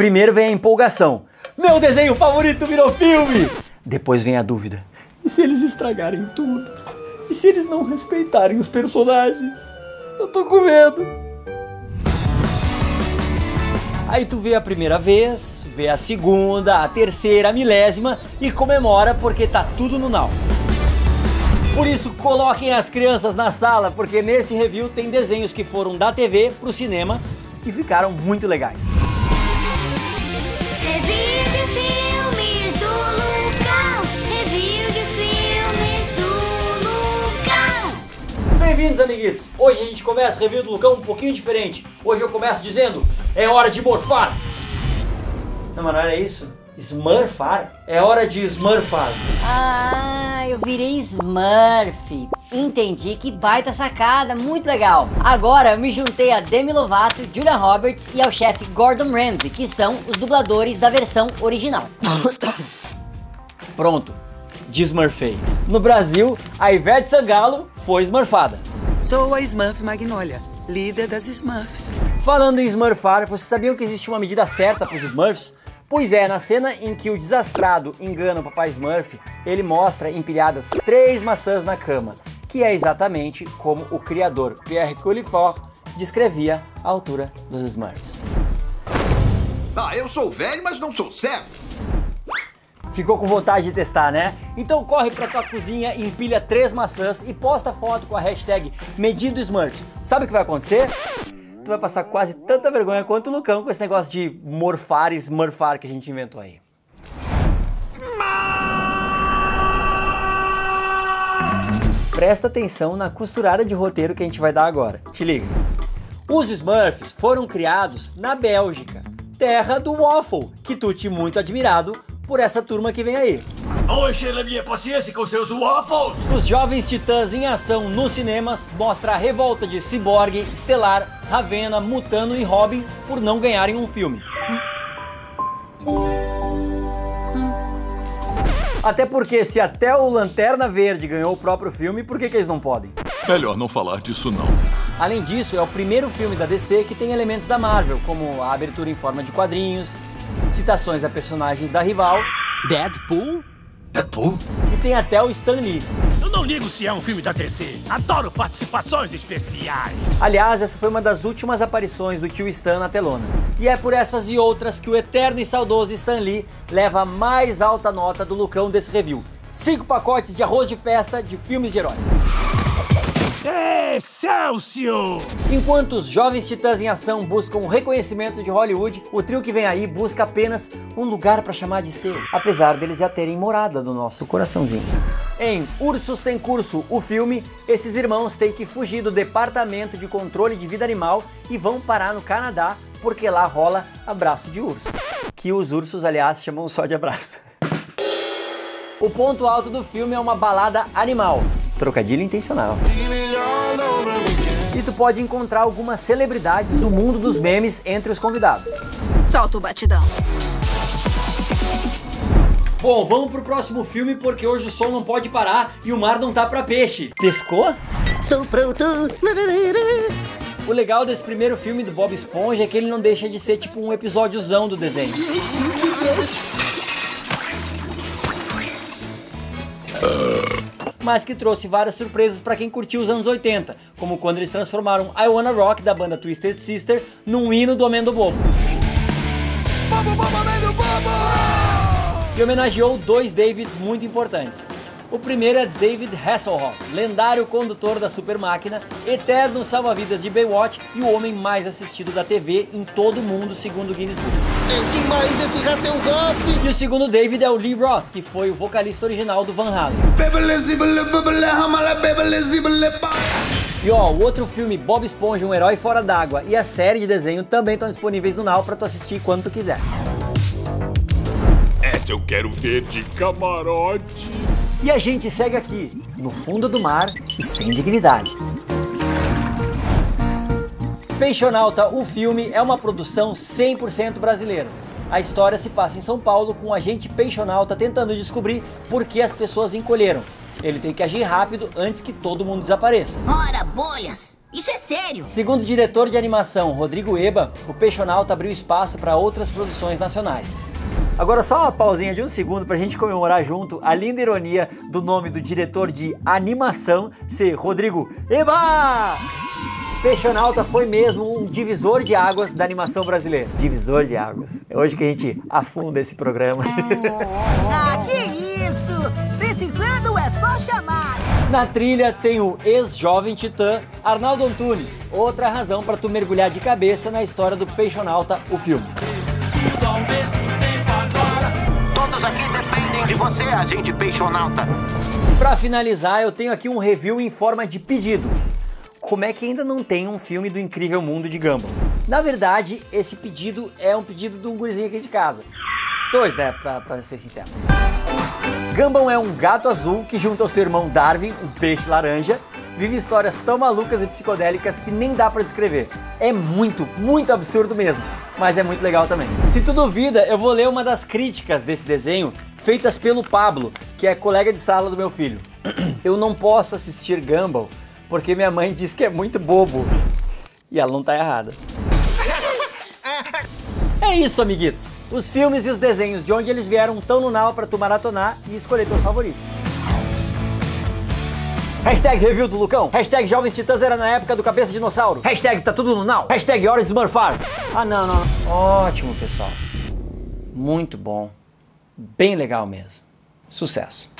Primeiro vem a empolgação. Meu desenho favorito virou filme! Depois vem a dúvida. E se eles estragarem tudo? E se eles não respeitarem os personagens? Eu tô com medo. Aí tu vê a primeira vez, vê a segunda, a terceira, a milésima e comemora porque tá tudo no now. Por isso, coloquem as crianças na sala, porque nesse review tem desenhos que foram da TV pro cinema e ficaram muito legais. Review de filmes do Lucão. Review de filmes do Lucão. Bem-vindos, amiguitos! Hoje a gente começa o review do Lucão um pouquinho diferente. Hoje eu começo dizendo, é hora de morfar! Não, mas não era isso? Smurfar? É hora de smurfar. Ah, eu virei Smurf. Entendi, que baita sacada, muito legal. Agora eu me juntei a Demi Lovato, Julia Roberts e ao chefe Gordon Ramsay, que são os dubladores da versão original. Pronto, desmurfei. No Brasil, a Ivete Sangalo foi smurfada. Sou a Smurf Magnolia, líder das Smurfs. Falando em smurfar, vocês sabiam que existe uma medida certa para os Smurfs? Pois é, na cena em que o desastrado engana o papai Smurf, ele mostra empilhadas 3 maçãs na cama, que é exatamente como o criador Pierre Cullifort descrevia a altura dos Smurfs. Ah, eu sou velho, mas não sou cego. Ficou com vontade de testar, né? Então corre pra tua cozinha, empilha 3 maçãs e posta foto com a hashtag Medindo Smurfs. Sabe o que vai acontecer? Tu vai passar quase tanta vergonha quanto o Lucão com esse negócio de morfar e smurfar que a gente inventou aí. Presta atenção na costurada de roteiro que a gente vai dar agora. Te liga. Os Smurfs foram criados na Bélgica, terra do waffle, quitute muito admirado por essa turma que vem aí. Hoje a minha paciência com seus waffles! Os Jovens Titãs em ação nos cinemas mostra a revolta de Cyborg, Estelar, Ravena, Mutano e Robin por não ganharem um filme. Até porque se até o Lanterna Verde ganhou o próprio filme, por que eles não podem? Melhor não falar disso não. Além disso, é o primeiro filme da DC que tem elementos da Marvel, como a abertura em forma de quadrinhos, citações a personagens da rival, Deadpool? Deadpool? e tem até o Stan Lee. Eu não ligo se é um filme da DC. Adoro participações especiais. Aliás, essa foi uma das últimas aparições do tio Stan na telona. E é por essas e outras que o eterno e saudoso Stan Lee leva a mais alta nota do Lucão desse review. 5 pacotes de arroz de festa de filmes de heróis. Excelsior! Enquanto os Jovens Titãs em ação buscam o reconhecimento de Hollywood, o trio que vem aí busca apenas um lugar para chamar de seu, apesar deles já terem morada no nosso coraçãozinho. Em Urso Sem Curso, o filme, esses irmãos têm que fugir do Departamento de Controle de Vida Animal e vão parar no Canadá, porque lá rola abraço de urso, que os ursos, aliás, chamam só de abraço. O ponto alto do filme é uma balada animal, trocadilho intencional. E tu pode encontrar algumas celebridades do mundo dos memes entre os convidados. Solta o batidão. Bom, vamos pro próximo filme porque hoje o sol não pode parar e o mar não tá pra peixe. Pescou? Estou pronto. O legal desse primeiro filme do Bob Esponja é que ele não deixa de ser tipo um episódiozão do desenho. Mas que trouxe várias surpresas para quem curtiu os anos 80, como quando eles transformaram I Wanna Rock da banda Twisted Sister num hino do Amendo Bobo. E homenageou 2 Davids muito importantes. O primeiro é David Hasselhoff, lendário condutor da Super Máquina, eterno salva-vidas de Baywatch e o homem mais assistido da TV em todo o mundo, segundo o Guinness Book. É demais esse Hasselhoff. E o segundo David é o Lee Roth, que foi o vocalista original do Van Halen. E ó, o outro filme, Bob Esponja, um herói fora d'água, e a série de desenho também estão disponíveis no Now pra tu assistir quando tu quiser. Essa eu quero ver de camarote. E a gente segue aqui, no fundo do mar e sem dignidade. Peixonauta, o filme, é uma produção 100% brasileira. A história se passa em São Paulo com um agente peixonauta tentando descobrir por que as pessoas encolheram. Ele tem que agir rápido antes que todo mundo desapareça. Ora, bolhas. Isso é sério. Segundo o diretor de animação Rodrigo Eba, o Peixonauta abriu espaço para outras produções nacionais. Agora só uma pausinha de um segundo pra gente comemorar junto a linda ironia do nome do diretor de animação ser Rodrigo Eba! Peixonauta foi mesmo um divisor de águas da animação brasileira. Divisor de águas. É hoje que a gente afunda esse programa. Ah, que isso! Precisando é só chamar! Na trilha tem o ex-jovem titã Arnaldo Antunes. Outra razão para tu mergulhar de cabeça na história do Peixonauta, o filme. Todos aqui dependem de você, agente Peixonauta. Pra finalizar, eu tenho aqui um review em forma de pedido. Como é que ainda não tem um filme do Incrível Mundo de Gumball? Na verdade, esse pedido é um pedido de um gurizinho aqui de casa. Dois, né, pra ser sincero. Gumball é um gato azul que, junto ao seu irmão Darwin, um peixe laranja, vive histórias tão malucas e psicodélicas que nem dá pra descrever. É muito, muito absurdo mesmo, mas é muito legal também. Se tu duvida, eu vou ler uma das críticas desse desenho, feitas pelo Pablo, que é colega de sala do meu filho. Eu não posso assistir Gumball porque minha mãe diz que é muito bobo. E ela não tá errada. É isso, amiguitos. Os filmes e os desenhos de onde eles vieram tão no now pra tu maratonar e escolher teus favoritos. Hashtag review do Lucão. Hashtag Jovens Titãs era na época do Cabeça Dinossauro. Hashtag tá tudo no now. Hashtag hora de smurfar. Ah, não. Ótimo, pessoal. Muito bom. Bem legal mesmo. Sucesso.